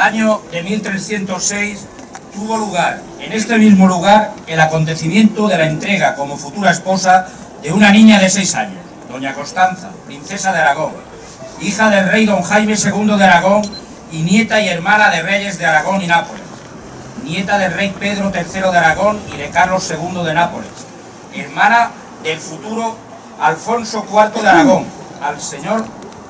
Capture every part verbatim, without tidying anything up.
año de mil trescientos seis tuvo lugar, en este mismo lugar, el acontecimiento de la entrega como futura esposa de una niña de seis años, doña Constanza, princesa de Aragón, hija del rey don Jaime segundo de Aragón y nieta y hermana de reyes de Aragón y Nápoles, nieta del rey Pedro tercero de Aragón y de Carlos segundo de Nápoles, hermana del futuro Alfonso cuarto de Aragón, al señor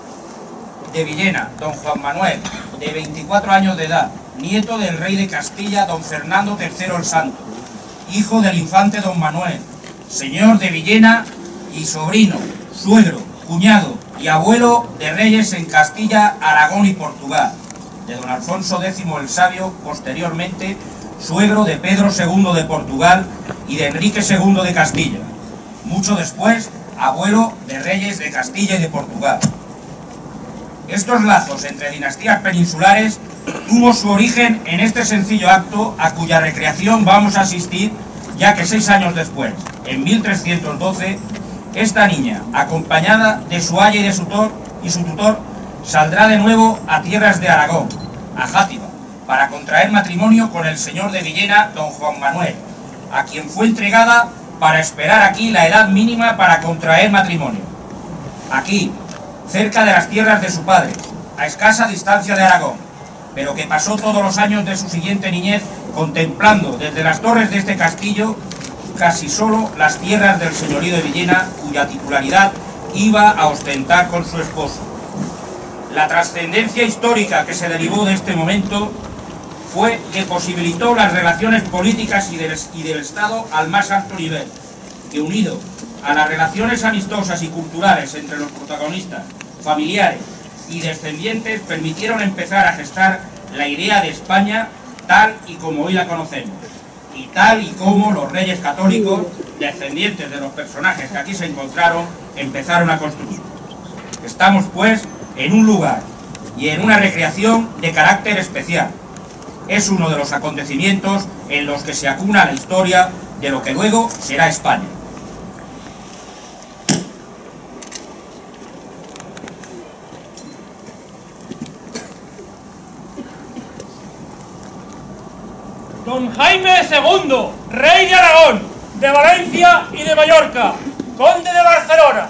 de Villena, don Juan Manuel, de veinticuatro años de edad, nieto del rey de Castilla, don Fernando tercero el Santo, hijo del infante don Manuel, señor de Villena y sobrino, suegro, cuñado y abuelo de reyes en Castilla, Aragón y Portugal, de don Alfonso décimo el Sabio, posteriormente suegro de Pedro segundo de Portugal y de Enrique segundo de Castilla, mucho después abuelo de reyes de Castilla y de Portugal. Estos lazos entre dinastías peninsulares tuvo su origen en este sencillo acto a cuya recreación vamos a asistir, ya que seis años después, en mil trescientos doce, esta niña, acompañada de su aya y de su tutor, y su tutor, saldrá de nuevo a tierras de Aragón, a Játiva, para contraer matrimonio con el señor de Villena, don Juan Manuel, a quien fue entregada para esperar aquí la edad mínima para contraer matrimonio. Aquí, cerca de las tierras de su padre, a escasa distancia de Aragón, pero que pasó todos los años de su siguiente niñez contemplando desde las torres de este castillo casi solo las tierras del señorío de Villena, cuya titularidad iba a ostentar con su esposo. La trascendencia histórica que se derivó de este momento fue que posibilitó las relaciones políticas y del, y del Estado al más alto nivel, que unido a las relaciones amistosas y culturales entre los protagonistas, familiares y descendientes, permitieron empezar a gestar la idea de España tal y como hoy la conocemos, y tal y como los reyes católicos, descendientes de los personajes que aquí se encontraron, empezaron a construir. Estamos, pues, en un lugar y en una recreación de carácter especial. Es uno de los acontecimientos en los que se acuna la historia de lo que luego será España. Don Jaime segundo, rey de Aragón, de Valencia y de Mallorca, conde de Barcelona.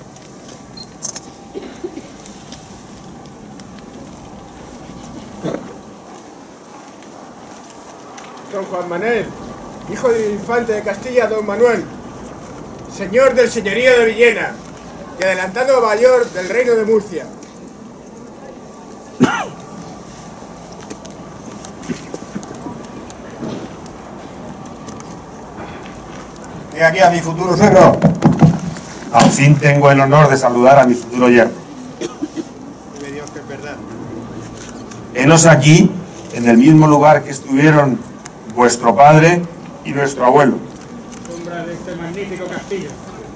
Don Juan Manuel, hijo del infante de Castilla, don Manuel, señor del señorío de Villena y adelantado mayor del reino de Murcia. He aquí a mi futuro suegro. Al fin tengo el honor de saludar a mi futuro yerno. Vive Dios que es verdad. Henos aquí, en el mismo lugar que estuvieron vuestro padre y nuestro abuelo. Sombra de este magnífico castillo.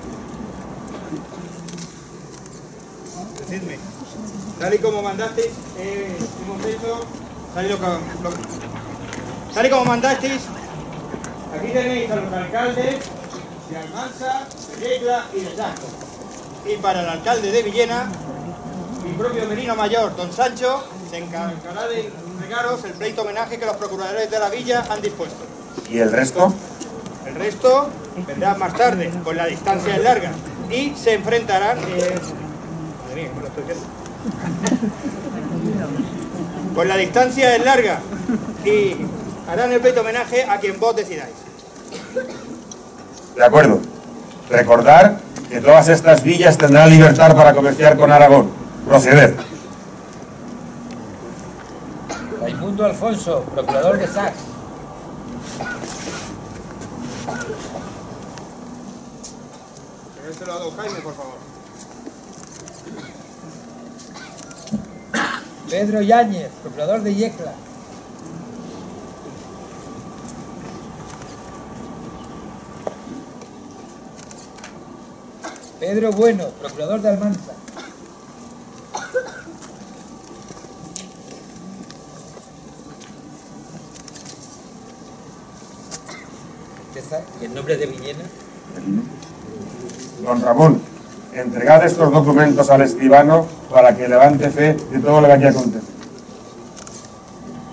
Decidme, tal y como mandasteis, eh, hemos hecho, tal y, lo, lo, tal y como mandasteis, aquí tenéis a los alcaldes de Almansa, de Yecla y de Santo. Y para el alcalde de Villena, mi propio merino mayor, don Sancho, se encargará de entregaros el pleito homenaje que los procuradores de la villa han dispuesto. ¿Y el resto? El resto vendrá más tarde, con la distancia es larga, y se enfrentarán... Eh, madre mía, ¿cómo lo estoy viendo? Con la distancia es larga, y harán el pleito homenaje a quien vos decidáis. De acuerdo. Recordar que todas estas villas tendrán libertad para comerciar con Aragón. Proceder. Raimundo Alfonso, procurador de Sax. Déjenselo a don Jaime, por favor. Pedro Yáñez, procurador de Yecla. Pedro Bueno, procurador de Almanza. ¿Y el nombre de Villena? Don Ramón, entregad estos documentos al escribano para que levante fe de todo lo que aquí acontece.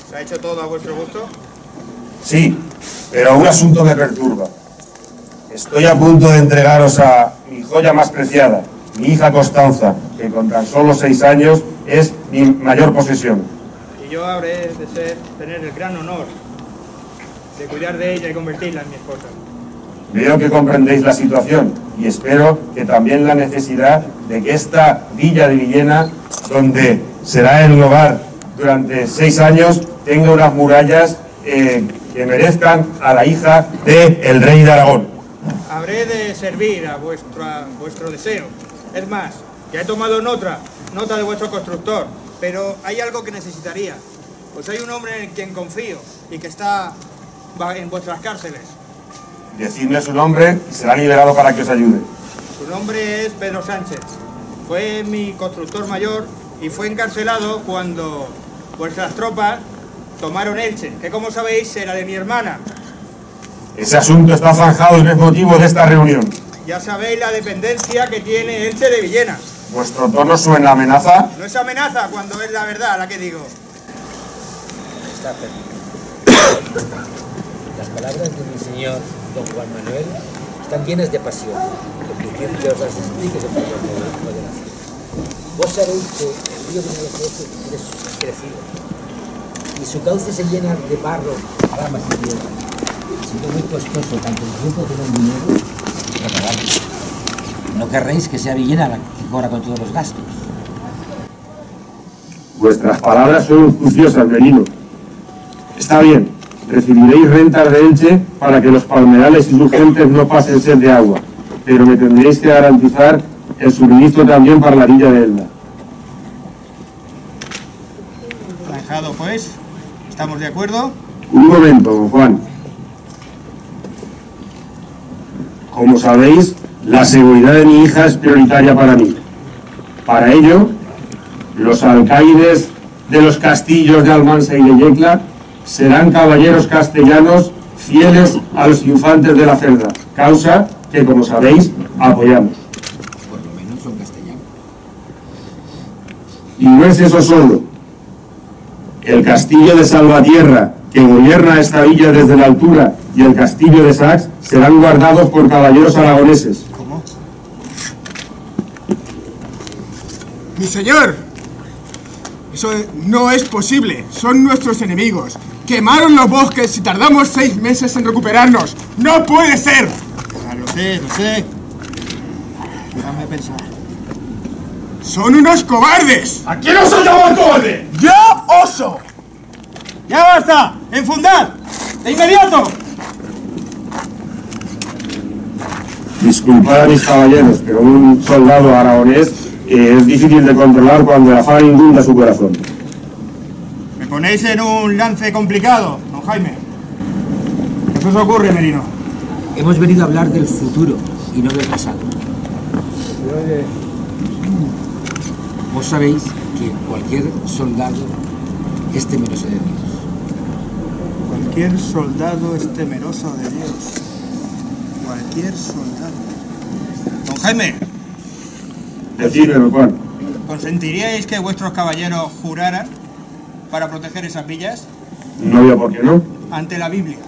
¿Se ha hecho todo a vuestro gusto? Sí, pero un asunto me perturba. Estoy a punto de entregaros a mi joya más preciada, mi hija Constanza, que con tan solo seis años es mi mayor posesión. Y yo habré de ser, tener el gran honor de cuidar de ella y convertirla en mi esposa. Veo que comprendéis la situación y espero que también la necesidad de que esta villa de Villena, donde será el hogar durante seis años, tenga unas murallas eh, que merezcan a la hija del rey de Aragón. Habré de servir a vuestro, a vuestro deseo. Es más, ya he tomado nota, nota de vuestro constructor, pero hay algo que necesitaría. Pues hay un hombre en quien confío y que está en vuestras cárceles. Decidme su nombre y será liberado para que os ayude. Su nombre es Pedro Sánchez. Fue mi constructor mayor y fue encarcelado cuando vuestras tropas tomaron Elche, que como sabéis era de mi hermana. Ese asunto está zanjado y no es motivo de esta reunión. Ya sabéis la dependencia que tiene Elche de Villena. ¿Vuestro tono suena a amenaza? No es amenaza cuando es la verdad la que digo. Está perdido. Las palabras de mi señor don Juan Manuel están llenas de pasión. Lo que quiero que os las explique sobre la moderación. Vos sabéis que el río Vinalopó es crecido y su cauce se llena de barro, ramas y piedras. Siendo muy costoso tanto el tiempo como el dinero repararlo. No querréis que sea Villena la que cobra con todos los gastos. Vuestras palabras son juiciosas, Merino. Está bien, recibiréis rentas de Elche para que los palmerales y sus gentes no pasen sed de agua, pero me tendréis que garantizar el suministro también para la villa de Elda. Zanjado, pues. ¿Estamos de acuerdo? Un momento, don Juan. Como sabéis, la seguridad de mi hija es prioritaria para mí. Para ello, los alcaides de los castillos de Almansa y de Yecla serán caballeros castellanos fieles a los infantes de la Cerda, causa que, como sabéis, apoyamos. Por lo menos son castellanos. Y no es eso solo. El castillo de Salvatierra, que gobierna esta villa desde la altura, y el castillo de Sax serán guardados por caballeros aragoneses. ¿Cómo? ¡Mi señor! Eso no es posible. Son nuestros enemigos. Quemaron los bosques y tardamos seis meses en recuperarnos. ¡No puede ser! Ah, lo sé, lo sé. Déjame pensar. ¡Son unos cobardes! ¿A quién os llamado cobarde? ¡Yo oso! ¡Ya basta! ¡Enfundad! ¡De inmediato! Disculpad a mis caballeros, pero un soldado aragonés eh, es difícil de controlar cuando el afán inunda su corazón. Me ponéis en un lance complicado, don Jaime. ¿Qué os ocurre, Merino? Hemos venido a hablar del futuro y no del pasado. Vos sabéis que cualquier soldado es temeroso de Dios. Cualquier soldado es temeroso de Dios. Cualquier soldado. Don Jaime, Decidme, don Juan. ¿consentiríais que vuestros caballeros juraran para proteger esas villas No veo por qué no. ante la Biblia?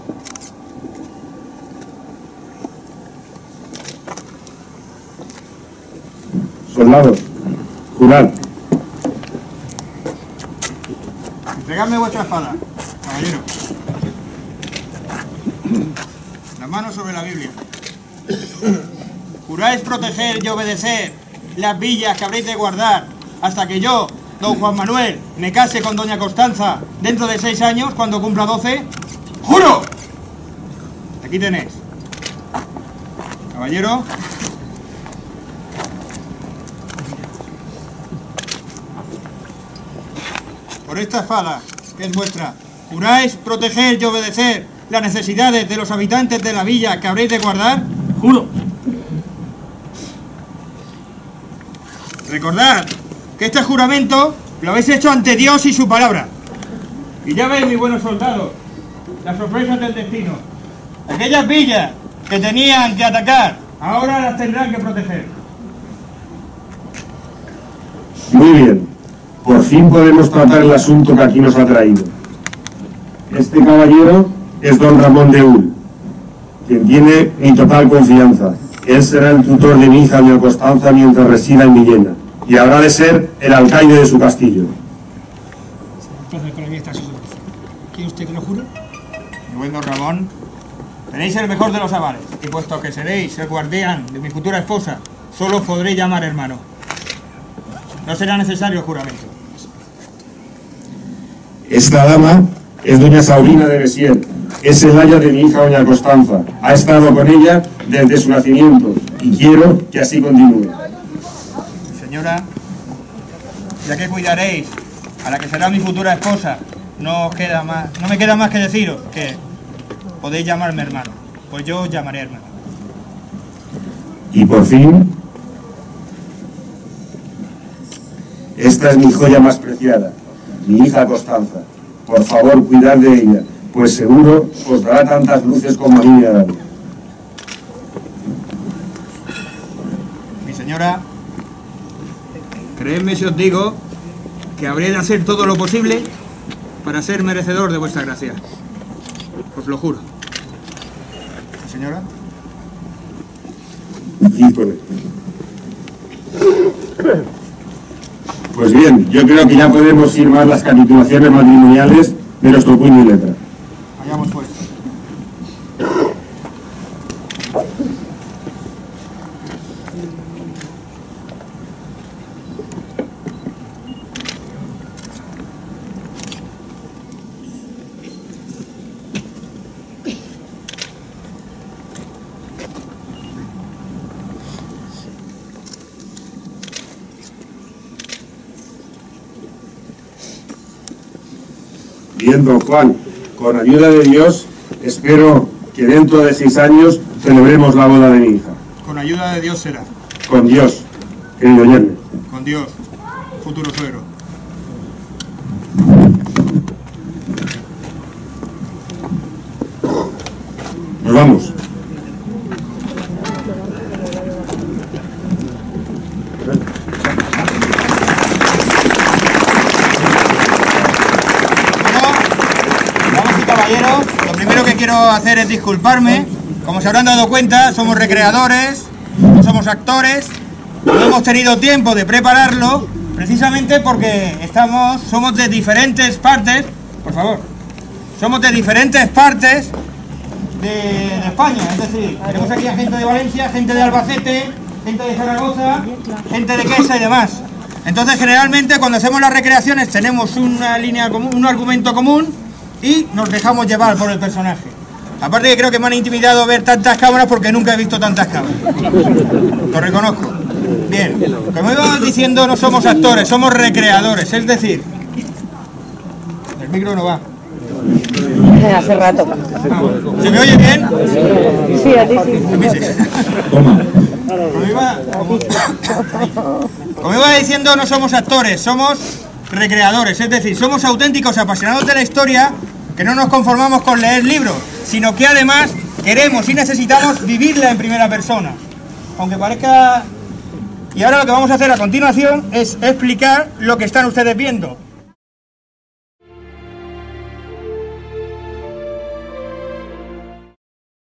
Soldados, jurad. Entregadme vuestra espada, caballero. Las manos sobre la Biblia. ¿Juráis proteger y obedecer las villas que habréis de guardar hasta que yo, don Juan Manuel, me case con doña Constanza dentro de seis años, cuando cumpla doce? ¡Juro! Aquí tenéis. Caballero. Por esta espada, que es vuestra, ¿juráis proteger y obedecer las necesidades de los habitantes de la villa que habréis de guardar? Juro. Recordad que este juramento lo habéis hecho ante Dios y su palabra. Y ya veis, mis buenos soldados, las sorpresas del destino. Aquellas villas que tenían que atacar, ahora las tendrán que proteger. Muy bien. Por fin podemos tratar el asunto que aquí nos ha traído. Este caballero es don Ramón de Ul, quien tiene mi total confianza. Él será el tutor de mi hija doña Constanza mientras resida en Villena, y habrá de ser el alcaide de su castillo. Entonces, con la mía está su servicio. ¿Quiere usted que lo jure? Mi buen don Ramón, tenéis el mejor de los avales, y puesto que seréis el guardián de mi futura esposa, solo os podré llamar hermano. No será necesario juramento. Esta dama es doña Saurina de Besier, es el aya de mi hija doña Constanza. Ha estado con ella desde su nacimiento y quiero que así continúe. Señora, ya que cuidaréis a la que será mi futura esposa, no os queda más, no me queda más que deciros que podéis llamarme hermano, pues yo os llamaré hermano. Y por fin, esta es mi joya más preciada, mi hija Constanza. Por favor, cuidad de ella, pues seguro os dará tantas luces como a mí me ha dado. Mi señora, creedme si os digo que habré de hacer todo lo posible para ser merecedor de vuestra gracia. Os lo juro. Mi señora. Híjole. Pues bien, yo creo que ya podemos firmar las capitulaciones matrimoniales de nuestro puño y letra. Vayamos pues. Bien, don Juan, con ayuda de Dios, espero que dentro de seis años celebremos la boda de mi hija. Con ayuda de Dios será. Con Dios, querido yerno. Con Dios, futuro suegro. Nos vamos. Lo primero que quiero hacer es disculparme. Como se habrán dado cuenta, somos recreadores, no somos actores. No hemos tenido tiempo de prepararlo, precisamente porque estamos, somos de diferentes partes. Por favor, somos de diferentes partes de, de España. Es decir, tenemos aquí a gente de Valencia, gente de Albacete, gente de Zaragoza, gente de Quesa y demás. Entonces, generalmente, cuando hacemos las recreaciones, tenemos una línea común, un argumento común, y nos dejamos llevar por el personaje. Aparte que creo que me han intimidado ver tantas cámaras porque nunca he visto tantas cámaras. Lo reconozco. Bien, como iba diciendo, no somos actores, somos recreadores, es decir... El micro no va. Hace rato. Ah, ¿se me oye bien? Sí, a ti sí. Como iba, como, como iba diciendo, no somos actores, somos recreadores, es decir, somos auténticos apasionados de la historia, que no nos conformamos con leer libros, sino que además queremos y necesitamos vivirla en primera persona. Aunque parezca... Y ahora lo que vamos a hacer a continuación es explicar lo que están ustedes viendo.